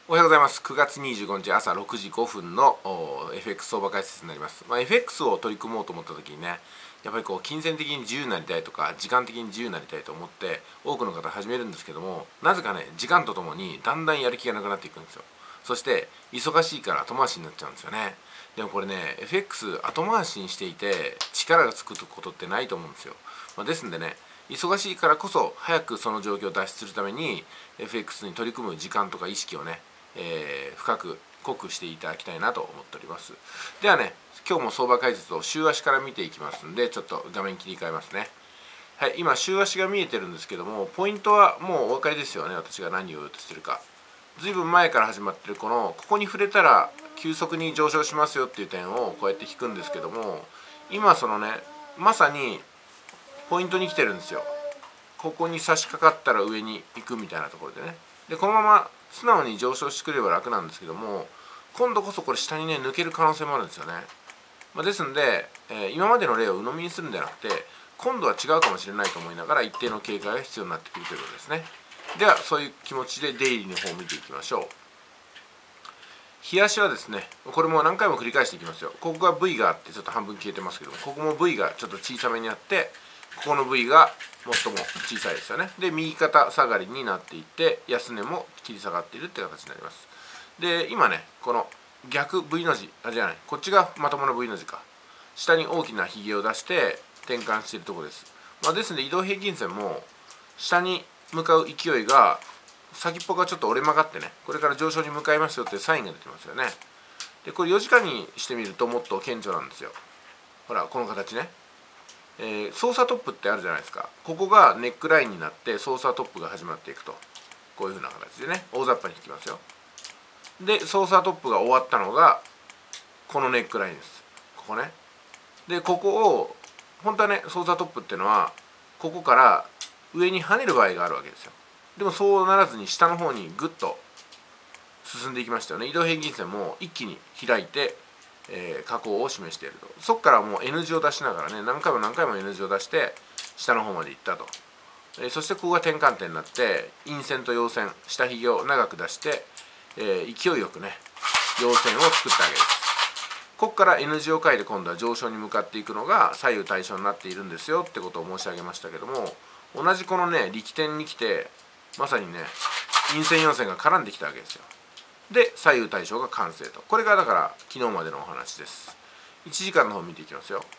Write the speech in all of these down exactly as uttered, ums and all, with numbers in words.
おはようございます。くがつにじゅうごにち朝ろくじごふんの エフエックス 相場解説になります。まあ、エフエックス を取り組もうと思った時にね、やっぱりこう金銭的に自由になりたいとか時間的に自由になりたいと思って多くの方始めるんですけども、なぜかね時間とともにだんだんやる気がなくなっていくんですよ。そして忙しいから後回しになっちゃうんですよね。でもこれね エフエックス 後回しにしていて力がつくことってないと思うんですよ。まあ、ですんでね、忙しいからこそ早くその状況を脱出するために エフエックス に取り組む時間とか意識をね、えー、深く濃くしていただきたいなと思っております。ではね、今日も相場解説を週足から見ていきますんで、ちょっと画面切り替えますね。はい、今週足が見えてるんですけども、ポイントはもうお分かりですよね。私が何を言おうとしてるか。ずいぶん前から始まってるこのここに触れたら急速に上昇しますよっていう点をこうやって引くんですけども、今そのねまさにポイントに来てるんですよ。ここに差し掛かったら上に行くみたいなところでね。でこのまま素直に上昇してくれば楽なんですけども、今度こそこれ下にね抜ける可能性もあるんですよね。まあ、ですんで、えー、今までの例を鵜呑みにするんじゃなくて、今度は違うかもしれないと思いながら一定の警戒が必要になってくるということですね。ではそういう気持ちでデイリーの方を見ていきましょう。日足はですね、これも何回も繰り返していきますよ。ここが ブイ があってちょっと半分消えてますけども、ここも ブイ がちょっと小さめにあって、ここの ブイ が最も小さいですよね。で右肩下がりになっていって、安値も切り下がっているって形になります。で今ねこの逆 ブイ の字、あじゃないこっちがまともな ブイ の字か、下に大きなひげを出して転換しているところです。まあ、ですので移動平均線も下に向かう勢いが先っぽがちょっと折れ曲がってね、これから上昇に向かいますよっていうサインが出てますよね。でこれよじかんにしてみるともっと顕著なんですよ。ほらこの形ね、えー、操作トップってあるじゃないですか。ここがネックラインになって操作トップが始まっていくと、こういうふうな形でね大雑把に引きますよ。で操作トップが終わったのがこのネックラインです。ここね。でここを本当はね操作トップっていうのはここから上に跳ねる場合があるわけですよ。でもそうならずに下の方にグッと進んでいきましたよね。移動平均線も一気に開いて、えー、下降を示していると。そこからもう エヌ 字を出しながらね何回も何回も エヌ 字を出して下の方まで行ったと。えー、そしてここが転換点になって陰線と陽線、下ひげを長く出して、えー、勢いよくね陽線を作ってあげる。ここから エヌ 字を書いて今度は上昇に向かっていくのが左右対称になっているんですよってことを申し上げましたけども、同じこのね力点に来てまさにね陰線陽線が絡んできたわけですよ。で左右対称が完成と。これがだから昨日までのお話です。いちじかんの方見ていきますよ。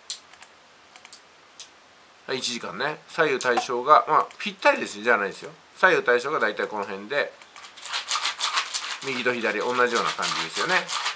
いちじかんね、左右対称がまあぴったりですじゃないですよ。左右対称がだいたいこの辺で右と左同じような感じですよね。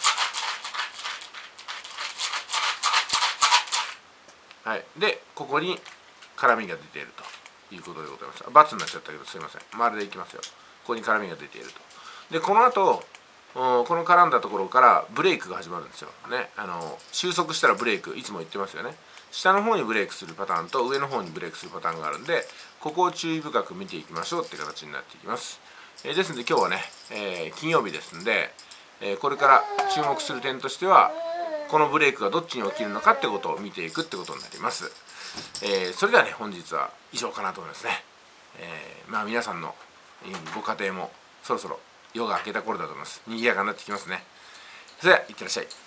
はい、でここに絡みが出ているということでございます。×になっちゃったけどすいません、丸でいきますよ。ここに絡みが出ていると。でこの後この絡んだところからブレイクが始まるんですよね。あの収束したらブレイク、いつも言ってますよね。下の方にブレイクするパターンと上の方にブレイクするパターンがあるんで、ここを注意深く見ていきましょうって形になっていきます。えー、ですので今日はね、えー、金曜日ですんで、えー、これから注目する点としてはこのブレイクがどっちに起きるのかってことを見ていくってことになります。えー、それではね本日は以上かなと思いますね。えー、まあ皆さんのご家庭もそろそろ夜が明けた頃だと思います。賑やかになってきますね。それではいってらっしゃい。